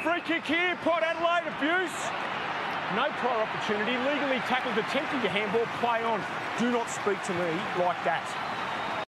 Free kick here, Port Adelaide, abuse. No prior opportunity, legally tackled, attempting to handball, play on. Do not speak to me like that.